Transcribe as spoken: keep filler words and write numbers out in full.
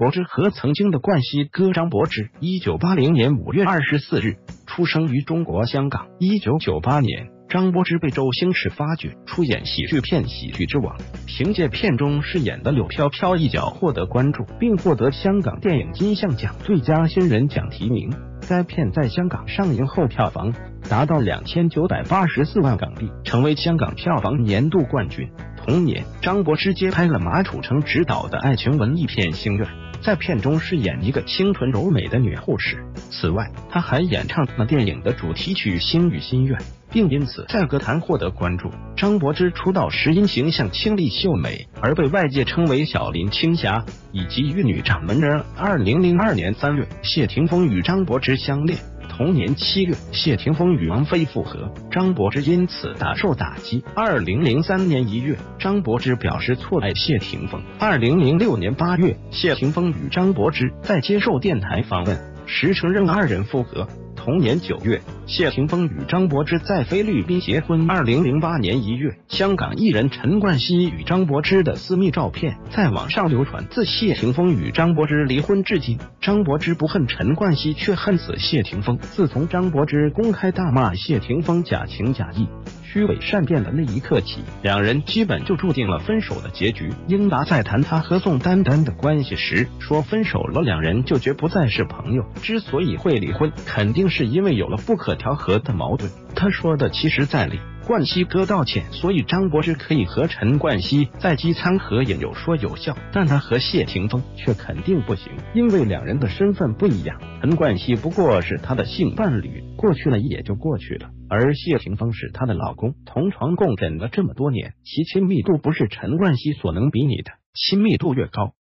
柏芝和曾经的冠希哥张柏芝，一九八零年五月二十四日出生于中国香港。一九九八年，张柏芝被周星驰发掘，出演喜剧片《喜剧之王》，凭借片中饰演的柳飘飘一角获得关注，并获得香港电影金像奖最佳新人奖提名。该片在香港上映后票房达到两千九百八十四万港币，成为香港票房年度冠军。同年，张柏芝接拍了马楚成执导的爱情文艺片《心愿》，在片中饰演一个清纯柔美的女护士。此外，她还演唱了电影的主题曲《心与心愿》，并因此在歌坛获得关注。张柏芝出道时因形象清丽秀美而被外界称为小林青霞以及玉女掌门人。二零零二年三月，谢霆锋与张柏芝相恋。同年七月，谢霆锋与王菲复合，张柏芝因此大受打击。二零零三年一月，张柏芝表示错爱谢霆锋。二零零六年八月，谢霆锋与张柏芝在接受电台访问时承认二人复合。同年九月，谢霆锋与张柏芝在菲律宾结婚。二零零八年一月，香港艺人陈冠希与张柏芝的私密照片在网上流传。自谢霆锋与张柏芝离婚至今，张柏芝不恨陈冠希，却恨死谢霆锋。自从张柏芝公开大骂谢霆锋假情假意、虚伪善变的那一刻起，两人基本就注定了分手的结局。英达在谈他和宋丹丹的关系时说，分手了两人就绝不再是朋友，之所以会离婚，肯定是因为有了不可调和的矛盾。他说的其实在理，冠希哥道歉，所以张柏芝可以和陈冠希在机餐合影，有说有笑，但他和谢霆锋却肯定不行，因为两人的身份不一样。陈冠希不过是他的性伴侣，过去了也就过去了，而谢霆锋是她的老公，同床共枕了这么多年，其亲密度不是陈冠希所能比拟的，亲密度越高，